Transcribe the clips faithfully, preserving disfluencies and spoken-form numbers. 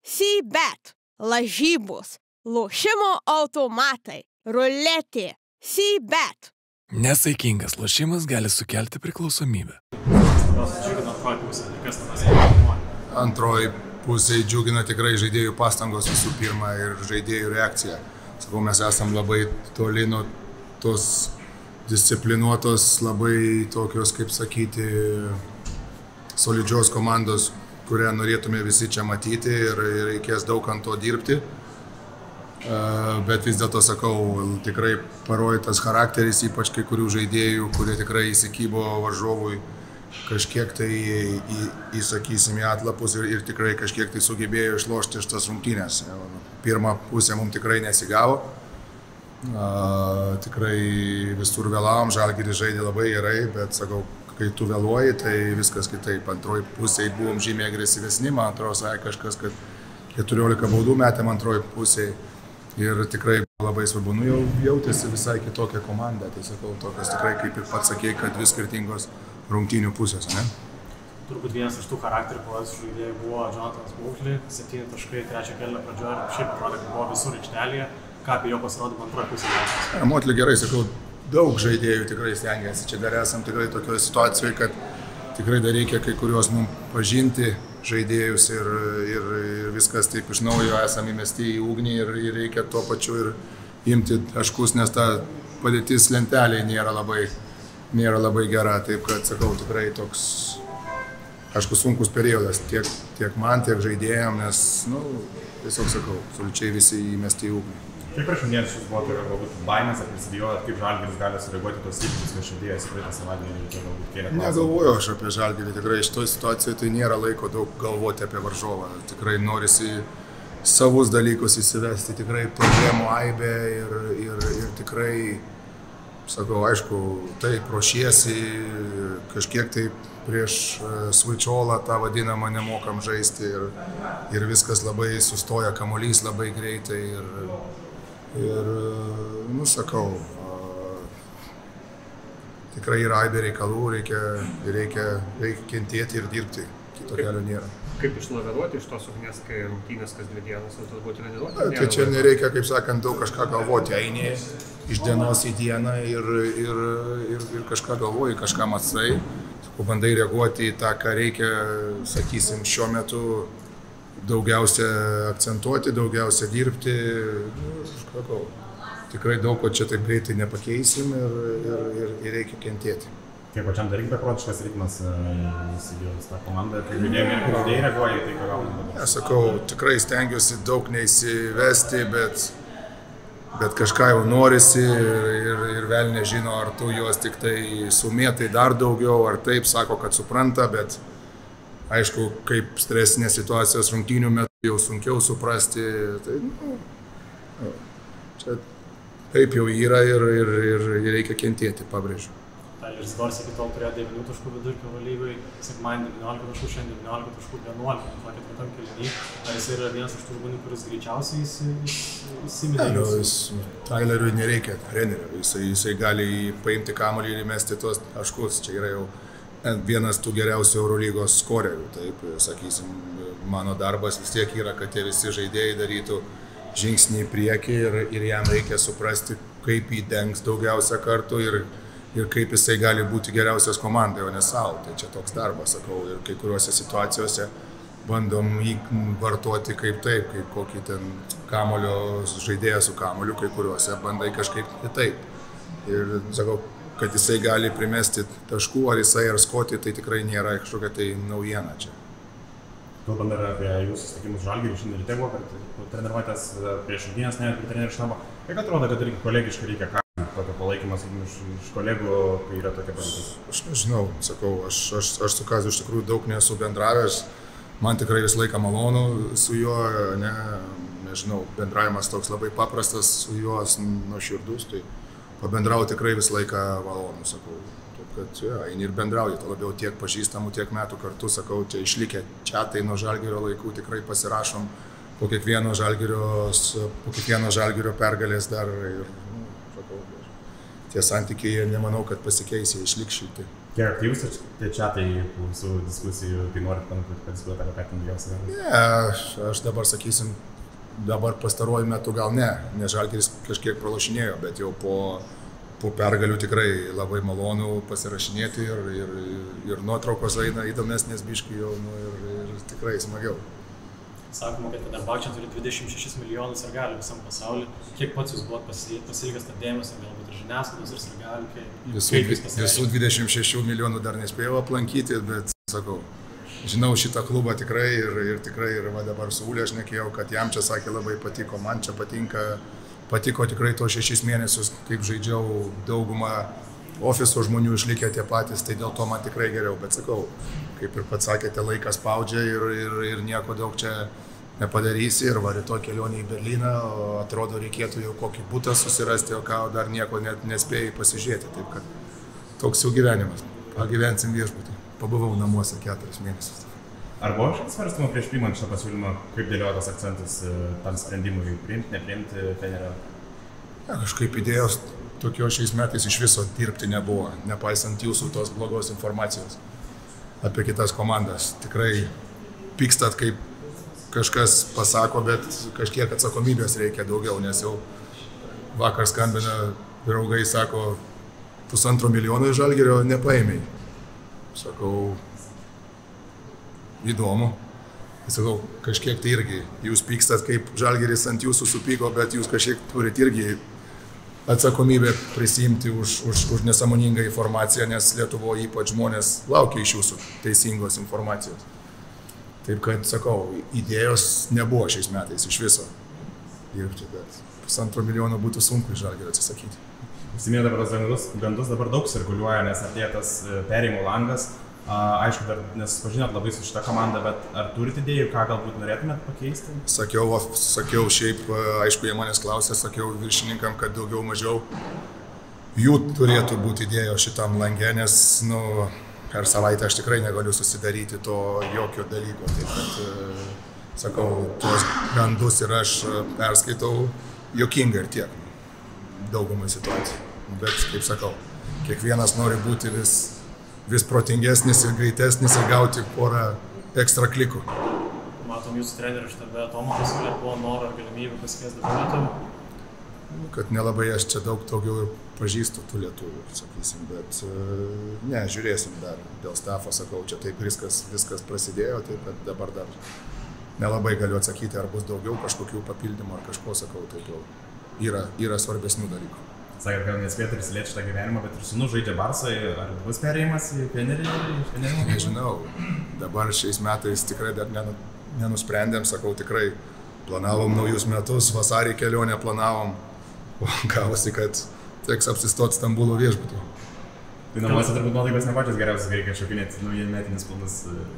C-bet, lažybos, lošimo automatai, ruletė, C-bet. Nesaikingas lošimas gali sukelti priklausomybę. Antroji pusė džiugina tikrai žaidėjų pastangos visų pirma ir žaidėjų reakcija. Sakau, mes esam labai toli nuo tos disciplinuotos, labai tokios, kaip sakyti, solidžios komandos, kurią norėtume visi čia matyti ir reikės daug ant to dirbti. Bet vis dėlto, sakau, tikrai parodytas charakteris, ypač kai kurių žaidėjų, kurie tikrai įsikybo varžovui kažkiek tai į, į sakysim, į atlapus ir, ir tikrai kažkiek tai sugebėjo išlošti šitas rungtynes. Pirmą pusę mums tikrai nesigavo. A, tikrai visur vėlavom, Žalgiris žaidė labai gerai, bet sakau, kai tu vėluoji, tai viskas kitaip. Antroji pusėje buvom žymiai agresyvesni, man atrodo, sakė kažkas, kad keturiolika baudų metėm antroji pusėje. Ir tikrai labai svarbu, nu jau jautėsi visai kitokia komanda, tai sakau, tokios tikrai, kaip ir pats sakėjai, kad dvi skirtingos rungtynių pusės, ne? Turbūt vienas iš tų charakterių parodžiusių žaidėjų buvo Jonathanas Buckley, septyni taškai trečią kėlinio pradžioje ir šiaip atrodė, kad buvo visur aikštelėje. Ką apie jo pasirodymą antroje pusėje? Motley gerai, sakau, daug žaidėjų tikrai stengiasi. Čia dar esam tikrai tokioje situacijoje, kad tikrai dar reikia kai kuriuos mums pažinti žaidėjus ir, ir, ir viskas taip iš naujo esam įmesti į ugnį ir, ir reikia tuo pačiu ir imti taškus, nes ta padėtis lentelėje nėra labai, nėra labai gera. Taip kad, sakau, tikrai toks, aišku, sunkus periodas tiek, tiek man, tiek žaidėjam, nes, nu, tiesiog sakau, absoliučiai visi įmesti į ugnį. Kaip prieš minėtus jūs buvote galbūt baimės ar prisidėjot, kaip Žalgiris gali sureaguoti tos įvykius, kad žaidėjas praeitą savaitgalį reikėjo galbūt kėlė klausimą? Negalvoju aš apie Žalgirį, tikrai šitoje situacijoje tai nėra laiko daug galvoti apie varžovą. Tikrai norisi savus dalykus įsivesti, tikrai problemų aibė ir, ir, ir tikrai, sakau, aišku, taip ruošiesi, kažkiek tai prieš Svičiolą tą vadinamą nemokam žaisti ir, ir viskas labai sustoja, kamuolys labai greitai. Ir, Ir, nu, sakau, tikrai yra aibė reikalų, reikia, reikia, reikia kentėti ir dirbti, kito kelio nėra. Kaip išlaviruoti iš tos ugnies, kai rungtynės kas dvi dienas, ar turbūt treniruoti? Tai čia nereikia, kaip sakant, daug kažką galvoti, eini iš dienos į dieną ir, ir, ir, ir kažką galvoji, kažką mąstai, bandai reaguoti į tą, ką reikia, sakysim, šiuo metu daugiausia akcentuoti, daugiausia dirbti. Nu, tikrai daug ko čia taip greitai nepakeisim ir, ir, ir, ir reikia kentėti. Kaip pačiam dar reikia beprotiškas ritmas įsigijus tą komandą, kaip žaidėjai žaidėjai reaguoja į tai, ką gauna? Aš sakau, tikrai stengiuosi daug neįsivesti, bet, bet kažką jau norisi ir, ir, ir vėl nežino, ar tu juos tik tai sumėtai dar daugiau, ar taip sako, kad supranta, bet aišku, kaip stresinės situacijos rungtynių metu jau sunkiau suprasti, tai, nu, čia taip jau yra ir, ir, ir, ir reikia kentėti, pabrėžiu. Tyleris Dorsey iki tol turėjo devynių taškų vidurkį Eurolygoje, sekmadienį devyniolika taškų, šiandien devyniolika taškų, vienuolika, nuo ketvirtam kėliny. Ar jis yra vienas iš tų žmonių, kuris greičiausiai įsiminė? Ne, nu, Tyleriui nereikia trenerio, jisai, jisai gali paimti kamuolį ir įmesti tuos taškus, čia yra jau vienas tų geriausių Eurolygos skorerių, taip, sakysim, mano darbas vis tiek yra, kad tie visi žaidėjai darytų žingsnį į priekį ir, ir jam reikia suprasti, kaip jį dengs daugiausia kartų ir, ir kaip jisai gali būti geriausias komandai, o ne savo. Tai čia toks darbas, sakau, ir kai kuriuose situacijose bandom jį vartoti kaip taip, kaip kokį ten kamulio žaidėją su kamuliu, kai kuriuose bandai kažkaip kitaip. Ir, sakau, kad jisai gali primesti taškų, ar jisai ar skoti, tai tikrai nėra kažkokia tai naujiena čia. Kalbant dar apie jūsų susitikimus Žalgirį, šiandien ryte buvo, kad treniruotės prieš rungtynes, ne prie trenerių štabo. Kaip atrodo, kad irgi kolegiškai reikia ką, tokio palaikymas iš, iš kolegų, kai yra tokia padėtis? Aš nežinau, sakau, aš, aš, aš su Kaziu iš tikrųjų daug nesu bendravęs, man tikrai visą laiką malonu su juo, ne, nežinau, bendravimas toks labai paprastas su juo, nuoširdus, tai pabendrauti tikrai visą laiką malonu, sakau. Taip, kad, ja, eini ir bendrauji, to labiau tiek pažįstamų, tiek metų kartu, sakau, čia išlikę čiatai nuo Žalgirio laikų, tikrai pasirašom po kiekvieno Žalgirio, po kiekvieno Žalgirio pergalės dar ir, nu, sakau, tie santykiai, nemanau, kad pasikeis, jie išliks šilti. Kiek aktyvus tai čia tai su diskusijų, kai norit padiskutuoti apie ką ten daugiausiai? Ne, aš, aš dabar sakysim, dabar pastaruoju metu gal ne, nes Žalgiris kažkiek pralašinėjo, bet jau po, po pergalių tikrai labai malonu pasirašinėti ir, ir, ir nuotraukos eina įdomesnės biškai jau nu, ir, ir tikrai smagiau. Sakoma, kad Fenerbahčė turi dvidešimt šešis milijonus sirgalių visam pasauliu. Kiek pats jūs buvot pasiilgęs tą dėmesį, galbūt ir žiniasklaidos ir sirgalių, kaip visų, visų dvidešimt šešių milijonų dar nespėjau aplankyti, bet sakau, žinau šitą klubą tikrai ir, ir tikrai ir va, dabar su Ūlė aš nekėjau, kad jam čia sakė labai patiko, man čia patinka, patiko tikrai to šešis mėnesius, kaip žaidžiau, daugumą ofiso žmonių išlikę tie patys, tai dėl to man tikrai geriau, bet sakau, kaip ir pats sakėte, laikas spaudžia ir, ir, ir nieko daug čia nepadarysi ir va rytoj kelionė į Berlyną, o atrodo reikėtų jau kokį butą susirasti, o ką dar nieko net nespėjai pasižiūrėti, taip kad toks jau gyvenimas, pagyvensim viešbutį, pabuvau namuose keturis mėnesius. Ar buvo kažkas svarstama prieš priimant šitą pasiūlymą, kaip dėliojo tas akcentas tam sprendimui priimti, nepriimti Fenerio? Ja, kažkaip idėjos tokio šiais metais iš viso dirbti nebuvo, nepaisant jūsų tos blogos informacijos apie kitas komandas. Tikrai pykstat, kaip kažkas pasako, bet kažkiek atsakomybės reikia daugiau, nes jau vakar skambina draugai, sako, pusantro milijono iš Žalgirio nepaėmei. Sakau, įdomu. Sakau, kažkiek tai irgi, jūs pykstat, kaip Žalgiris ant jūsų supyko, bet jūs kažkiek turit irgi atsakomybę prisimti už, už, už nesąmoningą informaciją, nes Lietuvoje ypač žmonės laukia iš jūsų teisingos informacijos. Taip kad, sakau, idėjos nebuvo šiais metais iš viso dirbti, bet pusantro milijono būtų sunku iš Žalgirio atsisakyti. Užsiminė dabar tos gandus, gandus dabar daug cirkuliuoja, nes artėja tas perėjimo langas. A, aišku, dar nesusipažinot labai su šitą komandą, bet ar turite idėjų, ką galbūt norėtumėt pakeisti? Sakiau, sakiau šiaip, aišku, jie manęs klausė, sakiau viršininkam, kad daugiau mažiau jų turėtų būti idėjos šitam lange, nes, nu, per savaitę aš tikrai negaliu susidaryti to jokio dalyko. Taip kad, sakau, tuos gandus ir aš perskaitau juokingai ir tiek, daugumai situacijų. Bet, kaip sakau, kiekvienas nori būti vis vis protingesnis ir greitesnis ir gauti porą ekstra klikų. Matom, jūsų trenerių štabe Tomo pasiūlė, buvo noro ar galimybė pasikviesti dabar lietuvių? Kad nelabai aš čia daug daugiau ir pažįstu tų lietuvių, sakysim, bet ne, žiūrėsim dar. Dėl stafo, sakau, čia taip viskas, viskas prasidėjo, taip kad dabar dar nelabai galiu atsakyti, ar bus daugiau kažkokių papildymų ar kažko, sakau, taip jau yra, yra svarbesnių dalykų. Sakė, kad nespėtų ir įsilieti šitą gyvenimą, bet ir sūnus žaidžia Barsai, ar bus perėjimas į Fenerį? Nežinau, dabar šiais metais tikrai dar nenusprendėm, sakau, tikrai planavom naujus metus, vasarį kelionę planavom, o gavosi, kad teks apsistoti Stambulo viešbutį. Tai namuose turbūt nuotaikos ne pačios geriausias, reikia šokinėti naujai metinis planus.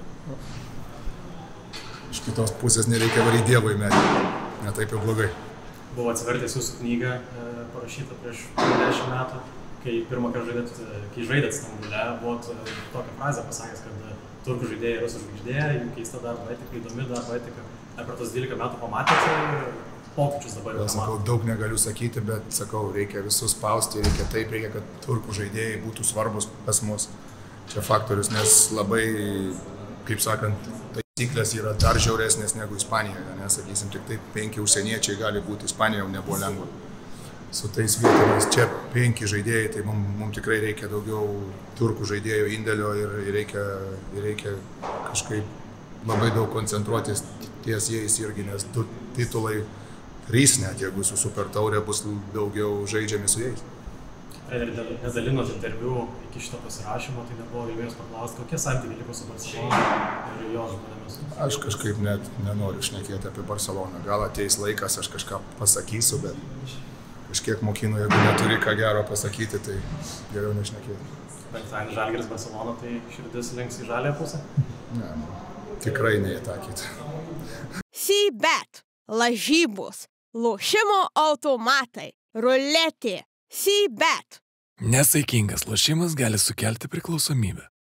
Iš kitos pusės nereikia varyti Dievui metį, ne taip jau blogai. Buvo atsivertęs jūsų knygą, e, parašyta prieš dešimt metų, kai pirmą kartą žaidėt, kai žaidėt Stambule, buvot tokią frazę pasakęs, kad turkų žaidėjai yra sužvaigždė, jų keista darbo etika, įdomi darbo etika. Ar per tos dvylika metų pamatėte pokyčius dabar jau? Sakau, daug negaliu sakyti, bet sakau, reikia visus spausti, reikia taip, reikia, kad turkų žaidėjai būtų svarbus pas mus. Čia faktorius, nes labai, kaip sakant, taisyklės yra dar žiauresnės negu Ispanijoje, nes, sakysim, tik taip penki užsieniečiai gali būti, Ispanijoje nebuvo lengva. Su tais vietomis čia penki žaidėjai, tai mums mum tikrai reikia daugiau turkų žaidėjų indėlio ir reikia, ir reikia kažkaip labai daug koncentruotis ties jais irgi, nes du titulai, trys net, jeigu su Super Taurė bus daugiau žaidžiami su jais. Treneri nedalinot interviu iki šito pasirašymo, tai nebuvo galimybės paklausti, kokie santykiai liko su Barcelona ir jo žmonėmis? Aš kažkaip net nenoriu šnekėti apie Barceloną. Gal ateis laikas, aš kažką pasakysiu, bet kažkiek mokinu, jeigu neturi ką gero pasakyti, tai geriau nešnekėti. Penktadienį Žalgiris Barcelona, tai širdis links į žaliąją pusę? Ne, tikrai ne į tą kitą. C-Bet, lažybos, lošimo automatai, ruletė. C-Bet. Nesaikingas lošimas gali sukelti priklausomybę.